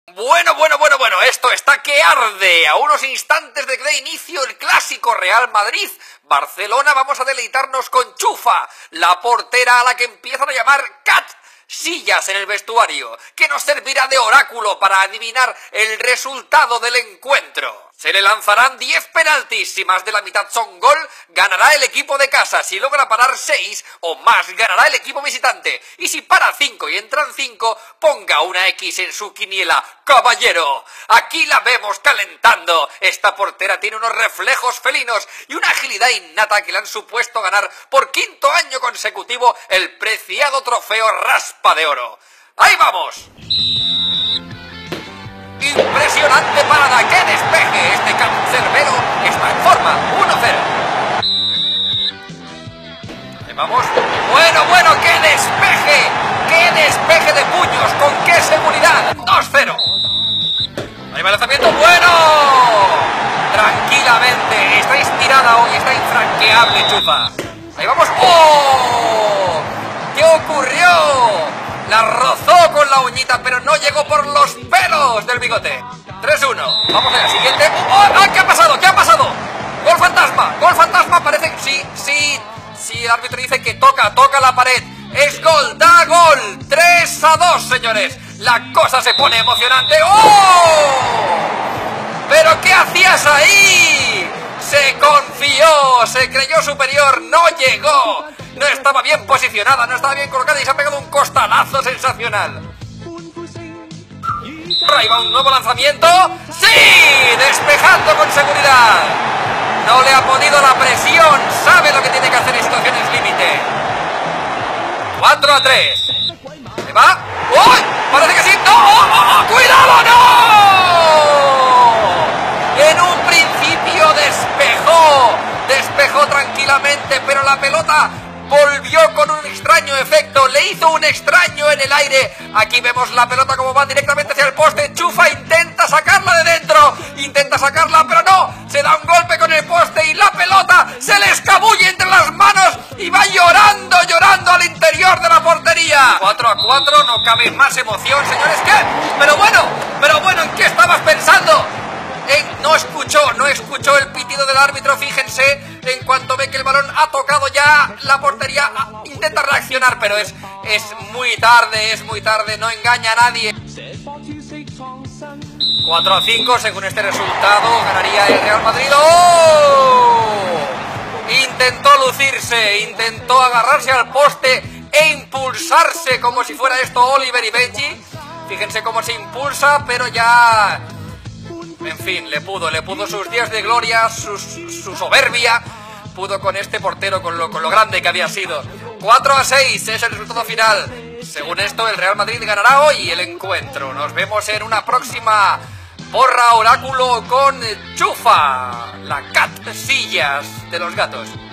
Bueno, esto está que arde. A unos instantes de que dé inicio el clásico Real Madrid-Barcelona, vamos a deleitarnos con Chufa, la portera a la que empiezan a llamar Casillas en el vestuario, que nos servirá de oráculo para adivinar el resultado del encuentro. Se le lanzarán 10 penaltis, si más de la mitad son gol, ganará el equipo de casa. Si logra parar 6 o más, ganará el equipo visitante. Y si para 5 y entran 5, ponga una X en su quiniela, caballero. Aquí la vemos calentando. Esta portera tiene unos reflejos felinos y una agilidad innata que le han supuesto ganar por 5º año consecutivo el preciado trofeo Raspa de Oro. ¡Ahí vamos! Impresionante parada, ¡qué despeje! Este cancerbero está en forma, 1-0. Ahí vamos. Bueno, ¡qué despeje! ¡Qué despeje de puños! ¡Con qué seguridad! 2-0. Ahí va el lanzamiento, ¡bueno! Tranquilamente, está inspirada hoy, está infranqueable Chufa. Ahí vamos. ¡Oh! ¿Qué ocurrió? La rozó con la uñita, pero no llegó por los pelos del bigote. 3-1. Vamos a la siguiente. ¡Oh! ¿Qué ha pasado? ¿Qué ha pasado? Gol fantasma. Gol fantasma. Parece que sí. El árbitro dice que toca la pared. Es gol. Da gol. 3-2, señores. La cosa se pone emocionante. ¡Oh! ¿Pero qué hacías ahí? Se confió, se creyó superior, no llegó. No estaba bien posicionada, no estaba bien colocada y se ha pegado un costalazo sensacional. Ahí va un nuevo lanzamiento. ¡Sí! Despejando con seguridad. No le ha podido la presión. Sabe lo que tiene que hacer en situaciones límite. 4-3. ¿Se va? ¡Uy! Parece que sí. ¡No! ¡Cuidado! ¡No! En un principio despejó tranquilamente, pero la pelota volvió con un extraño efecto, le hizo un extraño en el aire. Aquí vemos la pelota como va directamente hacia el poste. Chufa intenta sacarla de dentro, pero no, se da un golpe con el poste y la pelota se le escabulle entre las manos y va llorando al interior de la portería. 4-4, no cabe más emoción, señores. ¿Qué? Pero bueno, ¿en qué estabas pensando? No escuchó el pitido del árbitro, fíjense, en cuanto ve que el balón ha tocado ya la portería, intenta reaccionar, pero es muy tarde, no engaña a nadie. 4-5, según este resultado, ganaría el Real Madrid. ¡Oh! Intentó lucirse, intentó agarrarse al poste e impulsarse como si fuera esto Oliver y Benji. Fíjense cómo se impulsa, pero ya... En fin, le pudo sus días de gloria, su soberbia, pudo con este portero, con lo grande que había sido. 4-6 es el resultado final. Según esto, el Real Madrid ganará hoy el encuentro. Nos vemos en una próxima porra oráculo con Chufa, la Casillas de los gatos.